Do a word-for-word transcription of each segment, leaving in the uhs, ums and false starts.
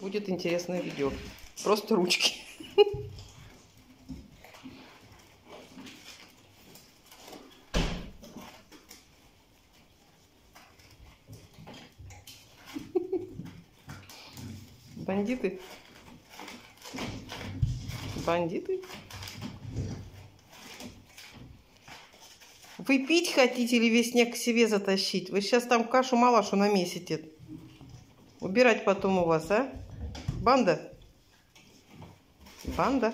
Будет интересное видео. Просто ручки. Бандиты. Бандиты. Вы пить хотите или весь снег к себе затащить? Вы сейчас там кашу-малашу намесите. Убирать потом у вас, а? Банда? Банда?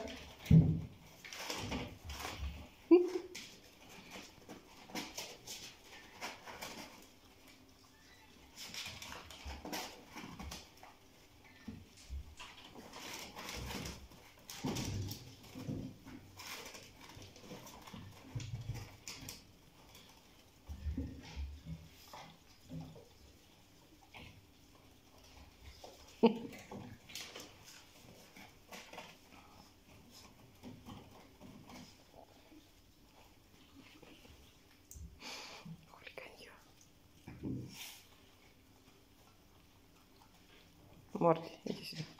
Морти, иди сюда.